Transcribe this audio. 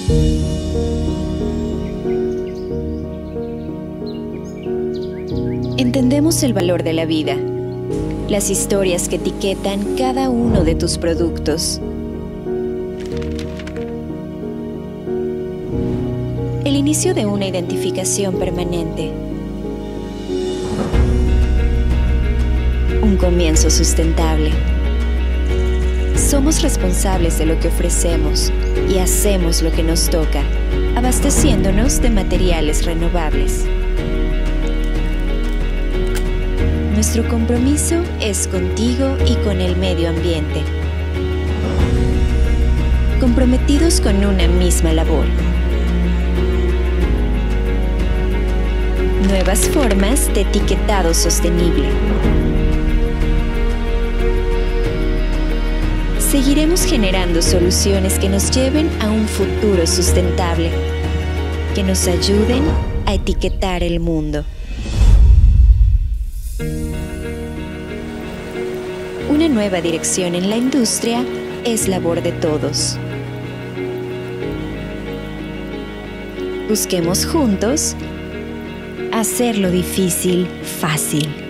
Entendemos el valor de la vida, las historias que etiquetan cada uno de tus productos. El inicio de una identificación permanente. Un comienzo sustentable. Somos responsables de lo que ofrecemos y hacemos lo que nos toca, abasteciéndonos de materiales renovables. Nuestro compromiso es contigo y con el medio ambiente. Comprometidos con una misma labor. Nuevas formas de etiquetado sostenible. Seguiremos generando soluciones que nos lleven a un futuro sustentable, que nos ayuden a etiquetar el mundo. Una nueva dirección en la industria es labor de todos. Busquemos juntos hacer lo difícil fácil.